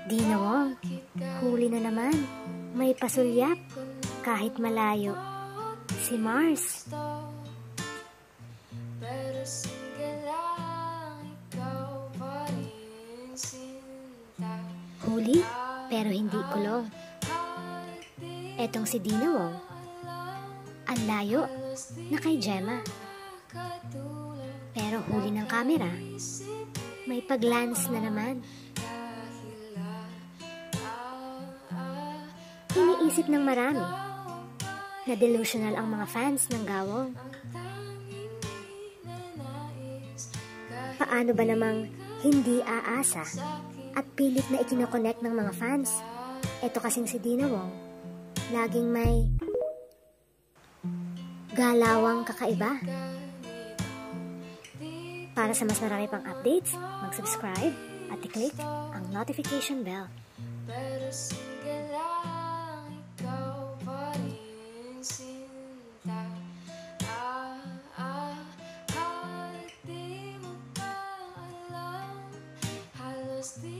Dina Wong, huli na naman. May pasulyap kahit malayo. Si Mars. Huli pero hindi kulong. Etong si Dina Wong. Ang layo na kay Gemma. Pero huli ng kamera, may pag-lance na naman. Iniisip ng marami na delusional ang mga fans ng Gawong. Paano ba namang hindi aasa at pilit na ikinokonect ng mga fans? Ito kasing si Dina Wong, laging may galawang kakaiba. Para sa mas marami pang updates, mag-subscribe at i-click ang notification bell. Halos di